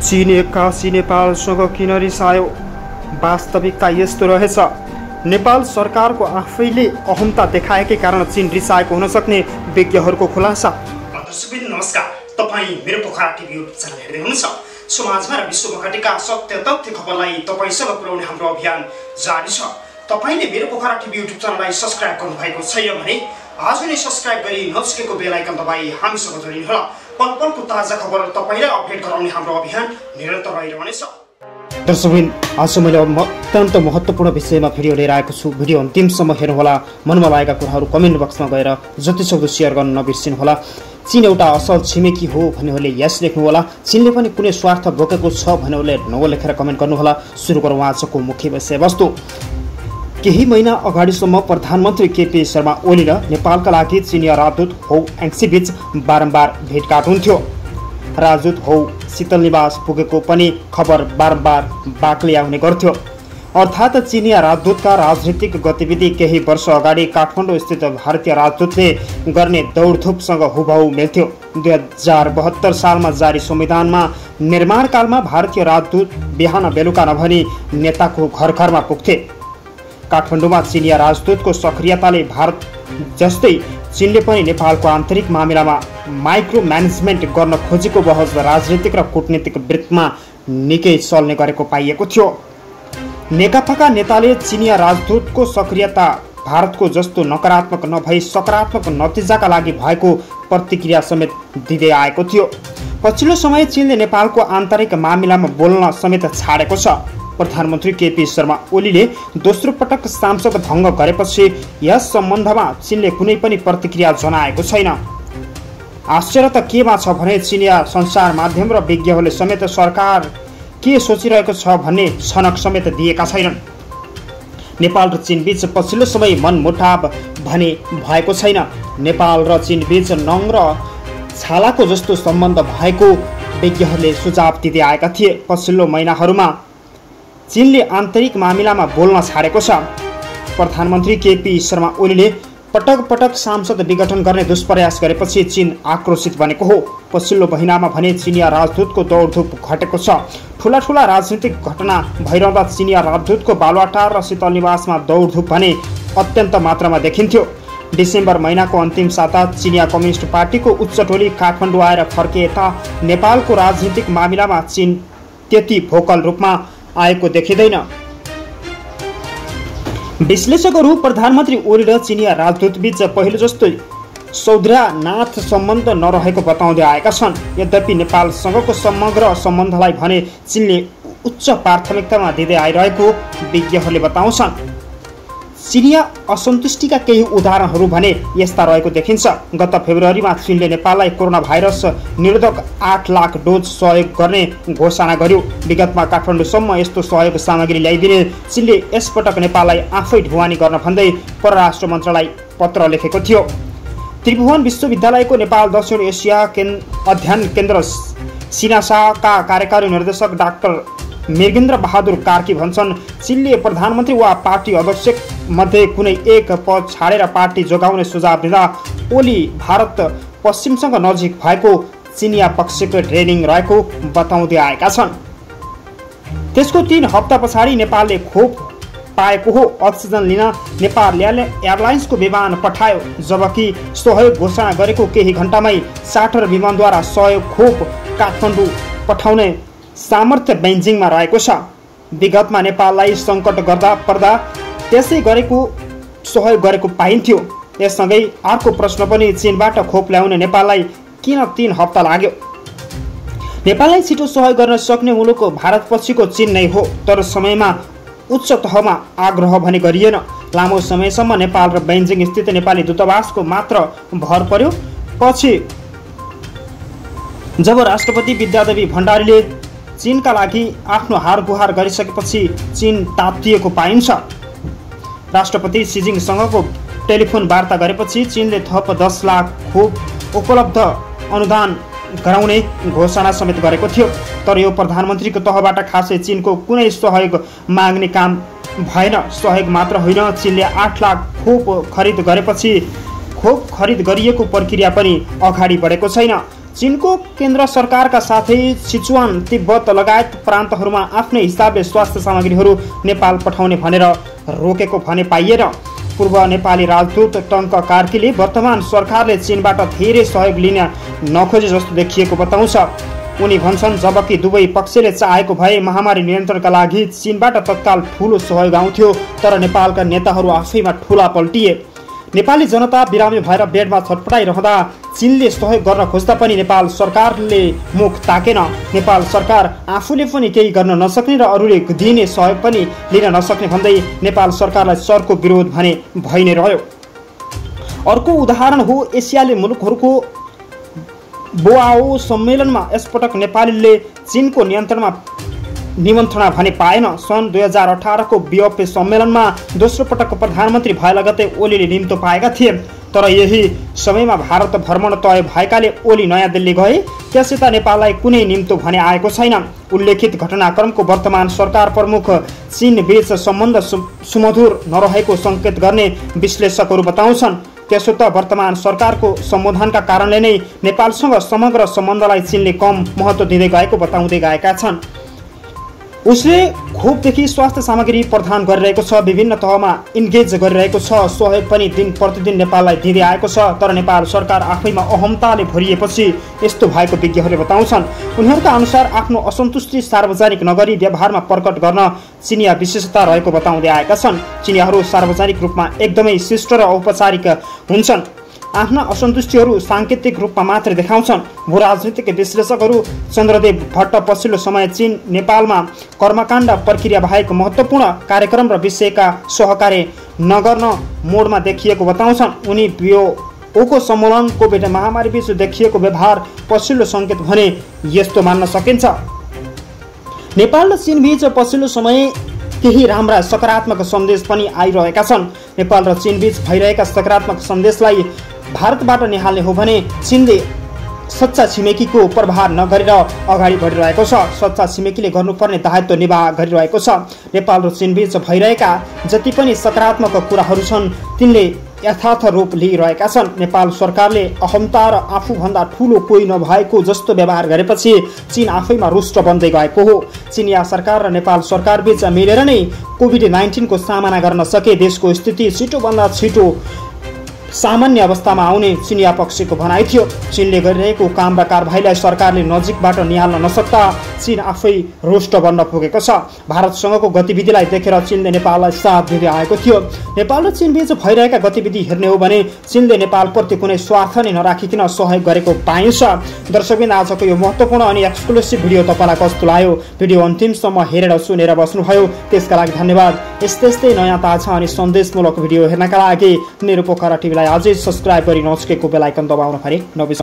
चीन एक्कासी नेपालसँग किन रिसायो? वास्तविकता यस्तो रहेछ। नेपाल सरकारको आफैले अहमता देखाएकै कारण चीन रिसाएको हुन सक्ने विज्ञहरूको खुलासा। दर्शकबिन नमस्कार, तपाईँ मेरो पोखरा टिभी युट्युब च्यानल हेर्दै हुनुहुन्छ। समाजमा र विश्वमा घटेका सत्य तथ्य खबरलाई तपाईँसँग पुर्याउने हाम्रो अभियान जारी छ। तपाईँले मेरो पोखरा टिभी युट्युब च्यानललाई सब्स्क्राइब गर्नुभएको छैन भने आज नै सब्स्क्राइब गरी नजिकैको बेल आइकन दबाई हामीसँग जोडिनुहोला। पल पलको ताजा खबर तपाईँलाई अपडेट गराउने हाम्रो अभियान निरन्तर रहिरहनेछ। दर्शकबिन आज मैले अत्यन्त महत्त्वपूर्ण विषयमा भिडियो लिएर आएको छु। भिडियो अन्तिमसम्म हेर्नुहोला। मनमा लागेका कुराहरू कमेन्ट बक्समा गएर जतिसक्दो सेयर गर्न नबिर्सिनुहोला। चीन एउटा असल छिमेकी हो भन्नेहरूले यस लेख्नुहोला। चीनले पनि कुनै स्वार्थ बोकेको छ भन्नेहरूले नो लेखेर कमेन्ट गर्नुहोला। सुरु गरौँ आजको मुख्य विषयवस्तु। केही महिना अगाडिसम्म प्रधानमन्त्री केपी शर्मा ओली र नेपालका लागि चिनिया राजदूत हौ एङ्सी बीच बारम्बार भेटघाट हुन्थ्यो। राजदूत हौ शीतल निवास पुगेको पनि खबर बारम्बार बाक्लिया हुने गर्थ्यो। अर्थात् चिनिया राजदूतका राजनीतिक गतिविधि केही वर्ष अगाडि काठमाडौँ स्थित भारतीय राजदूतले गर्ने दौडधुपसँग हुबहु मिल्थ्यो। 2072 सालमा जारी संविधानमा निर्माणकालमा भारतीय राजदूत बिहान बेलुका नभनी नेताको घर घरमा पुग्थे। काठमाडौँमा चिनिया राजदूतको सक्रियताले भारत जस्तै चीनले पनि नेपालको आन्तरिक मामिलामा माइक्रो म्यानेजमेन्ट गर्न खोजेको बहस राजनीतिक र कूटनीतिक वृत्तमा निकै चल्ने गरेको पाइएको थियो। नेकपाका नेताले चिनिया राजदूतको सक्रियता भारतको जस्तो नकारात्मक नभई सकारात्मक नतिजाका लागि भएको प्रतिक्रिया समेत दिँदै आएको थियो। पछिल्लो समय चीनले नेपालको आन्तरिक मामिलामा बोल्न समेत छाडेको छ। प्रधानमन्त्री केपी शर्मा ओलीले दोस्रो पटक सांसद भङ्ग गरेपछि यस सम्बन्धमा चीनले कुनै पनि प्रतिक्रिया जनाएको छैन। आश्चर्य त केमा छ भने चिनिया सञ्चार माध्यम र विज्ञहरूले समेत सरकार के सोचिरहेको छ भन्ने छनक समेत दिएका छैनन्। नेपाल र चीन बीच पछिल्लो समय मनमुटाव भने भएको छैन। नेपाल र चीन बीच नङ र छालाको जस्तो सम्बन्ध भएको विज्ञहरूले सुझाव दिँदै आएका थिए। पछिल्लो महिनाहरूमा चीनले आन्तरिक मामिलामा बोल्न छाडेको छ। प्रधानमन्त्री केपी शर्मा ओलीले पटक पटक सांसद विघटन गर्ने दुष्प्रयास गरेपछि चीन आक्रोशित बनेको हो। पछिल्लो महिनामा भने चिनिया राजदूतको दौडधुप घटेको छ। ठुला ठुला राजनीतिक घटना भइरहँदा चिनिया राजदूतको बालुवाटार र शीतल निवासमा दौडधुप भने अत्यन्त मात्रामा देखिन्थ्यो। डिसेम्बर महिनाको अन्तिम साता चिनिया कम्युनिस्ट पार्टीको उच्च टोली काठमाडौँ आएर फर्किएता नेपालको राजनीतिक मामिलामा चीन त्यति भोकल रूपमा आएको देखिँदैन। विश्लेषकहरू प्रधानमन्त्री ओली र चिनिया राजदूत बीच पहिलो जस्तो सौद्रानाथ सम्बन्ध नरहेको बताउँदै आएका छन्। यद्यपि नेपालसँगको समग्र सम्बन्धलाई भने चीनले उच्च प्राथमिकतामा दिँदै आइरहेको विज्ञहरूले बताउँछन्। चिनिया असन्तुष्टिका केही उदाहरणहरू भने यस्ता रहेको देखिन्छ। गत फेब्रुअरीमा चीनले नेपाललाई कोरोना भाइरस निरोधक 8 लाख डोज सहयोग गर्ने घोषणा गर्यो। विगतमा काठमाडौँसम्म यस्तो सहयोग सामग्री ल्याइदिने चीनले यसपटक नेपाललाई आफै ढुवानी गर्न भन्दै परराष्ट्र मन्त्रालय पत्र लेखेको थियो। त्रिभुवन विश्वविद्यालयको नेपाल दक्षिण एसिया अध्ययन केन्द्र सिनासाका कार्यकारी निर्देशक डाक्टर मृगेन्द्र बहादुर कार्की भन्छन्, चीनले प्रधानमन्त्री वा पार्टी अध्यक्ष मध्ये कुनै एक पद छाडेर पार्टी जोगाउने सुझाव दिँदा ओली भारत पश्चिमसँग नजिक भएको चिनिया पक्षको ट्रेनिङ रहेको बताउँदै आएका छन्। त्यसको 3 हप्ता पछाडि नेपालले खोप पाएको हो। अक्सिजन लिन नेपाल एयरलाइन्सको विमान पठायो। जबकि सहयोग घोषणा गरेको केही घण्टामै चार्टर विमानद्वारा सहयोग खोप काठमाडौँ पठाउने सामर्थ्य बेजिङमा रहेको छ। विगतमा नेपाललाई सङ्कट गर्दा पर्दा त्यसै गरेको सहयोग गरेको पाइन्थ्यो। यससँगै अर्को प्रश्न पनि, चीनबाट खोप ल्याउने नेपाललाई किन 3 हप्ता लाग्यो? नेपाललाई छिटो सहयोग गर्न सक्ने मुलुक भारतपछिको चीन नै हो। तर समयमा उच्च तहमा आग्रह भने गरिएन। लामो समयसम्म नेपाल र बेजिङ स्थित नेपाली दूतावासको मात्र भर पर्यो। पछि जब राष्ट्रपति विद्यादेवी भण्डारीले चीनका लागि आफ्नो हार गुहार गरिसकेपछि चीन तातिएको पाइन्छ। राष्ट्रपति सिजिङसँगको टेलिफोन वार्ता गरेपछि चीनले थप 10 लाख खोप उपलब्ध अनुदान गराउने घोषणा समेत गरेको थियो। तर यो प्रधानमन्त्रीको तहबाट खासै चीनको कुनै सहयोग माग्ने काम भएन। सहयोग मात्र होइन, चीनले 8 लाख खोप खरिद गरेपछि खोप खरिद गरिएको प्रक्रिया पनि अगाडि बढेको छैन। चीनको केन्द्र सरकारका साथै सिचुवान, तिब्बत लगायत प्रान्तहरूमा आफ्नै हिसाबले स्वास्थ्य सामग्रीहरू नेपाल पठाउने भनेर रोकेको भने पाइएन। पूर्व नेपाली राजदूत टङ्क कार्कीले वर्तमान सरकारले चीनबाट धेरै सहयोग लिन नखोजे जस्तो देखिएको बताउँछ। उनी भन्छन् जबकि दुवै पक्षले चाहेको भए महामारी नियन्त्रणका लागि चीनबाट तत्काल ठूलो सहयोग आउँथ्यो, तर नेपालका नेताहरू आफैमा ठूला पल्टिए। नेपाली जनता बिरामी भएर बेडमा छटपटाइरहँदा चीनले सहयोग गर्न खोज्दा पनि नेपाल सरकारले मुख ताकेन। नेपाल सरकार आफूले पनि केही गर्न नसक्ने र अरूले दिने सहयोग पनि लिन नसक्ने भन्दै नेपाल सरकारलाई सरको विरोध भने भइ नै रह्यो। अर्को उदाहरण हो एसियाली मुलुकहरूको बोआओ सम्मेलनमा यसपटक नेपालले चीनको निमन्त्रणा भने पाएन। सन् 2018 को BOP सम्मेलनमा दोस्रो पटक प्रधानमन्त्री भए लगतै ओलीले निम्तो पाएका थिए, तर यही समयमा भारत भ्रमण तय भएकाले ओली नयाँ दिल्ली गए। त्यसयता नेपाललाई कुनै निम्तो भने आएको छैन। उल्लेखित घटनाक्रमको वर्तमान सरकार प्रमुख चीन बीच सम्बन्ध सुमधुर नरहेको सङ्केत गर्ने विश्लेषकहरू बताउँछन्। त्यसो त वर्तमान सरकारको सम्बोधनका कारणले नै नेपालसँग समग्र सम्बन्धलाई चीनले कम महत्त्व दिँदै गएको बताउँदै गएका छन्। उसले खोपदेखि स्वास्थ्य सामग्री प्रदान गरिरहेको छ, विभिन्न तहमा इन्गेज गरिरहेको छ, सहयोग पनि दिन प्रतिदिन नेपाललाई दिँदै आएको छ, तर नेपाल सरकार आफैमा अहमताले भरिएपछि यस्तो भएको विज्ञहरूले बताउँछन्। उनीहरूका अनुसार आफ्नो असन्तुष्टि सार्वजनिक नगरी व्यवहारमा प्रकट गर्न चिनिया विशेषता रहेको बताउँदै आएका छन्। चिनियाहरू सार्वजनिक रूपमा एकदमै शिष्ट र औपचारिक हुन्छन्। आफ्ना असन्तुष्टिहरू साङ्केतिक रूपमा मात्र देखाउँछन्। भूराजनीतिक विश्लेषकहरू चन्द्रदेव भट्ट पछिल्लो समय चीन नेपालमा कर्मकाण्ड प्रक्रिया बाहेक महत्त्वपूर्ण कार्यक्रम र विषयका सहकार्य नगर्न मोडमा देखिएको बताउँछन्। उनी BOको सम्मेलन कोभिड महामारी बीच देखिएको व्यवहार पछिल्लो सङ्केत भने यस्तो मान्न सकिन्छ। नेपाल र चीन बीच पछिल्लो समय केही राम्रा सकारात्मक सन्देश पनि आइरहेका छन्। नेपाल र चीन बीच भइरहेका सकारात्मक सन्देशलाई भारतबाट निहाल्ने हो भने चीनले सच्चा छिमेकीको प्रभाव नगरेर अगाडि बढिरहेको छ। सच्चा छिमेकीले गर्नुपर्ने दायित्व निर्वाह गरिरहेको छ। नेपाल र चीन बीच भइरहेका जति पनि सकारात्मक कुराहरू छन् तिनले यथार्थ रूप लिइरहेका छन्। नेपाल सरकारले अहमता र आफूभन्दा ठूलो कोही नभएको जस्तो व्यवहार गरेपछि चीन आफैमा रुष्ट बन्दै गएको हो। चिनिया सरकार र नेपाल सरकार बीच मिलेर नै कोभिड-19 को सामना गर्न सके देशको स्थिति छिटोभन्दा छिटो सामान्य अवस्थामा आउने चिनिया पक्षको भनाइ थियो। चीनले गरिरहेको काम र कारबाहीलाई सरकारले नजिकबाट निहाल्न नसक्दा चीन आफै रुष्ट बन्न पुगेको छ। भारतसँगको गतिविधिलाई देखेर चीनले नेपाललाई साथ दिँदै आएको थियो। नेपाल र चीन बीच भइरहेका गतिविधि हेर्ने हो भने चीनले नेपालप्रति कुनै स्वार्थ नै नराखिकन सहयोग गरेको पाइन्छ। दर्शकबिन आजको यो महत्त्वपूर्ण अनि एक्सक्लुसिभ भिडियो तपाईँलाई कस्तो लाग्यो? भिडियो अन्तिमसम्म हेरेर सुनेर बस्नुभयो त्यसका लागि धन्यवाद। यस्तै नयाँ ताजा अनि सन्देशमूलक भिडियो हेर्नका लागि मेरो पोखरा टिभीलाई अझै सब्स्क्राइब गरी नछुकेको बेल आइकन दबाउन भने नबिर्सनुहोला।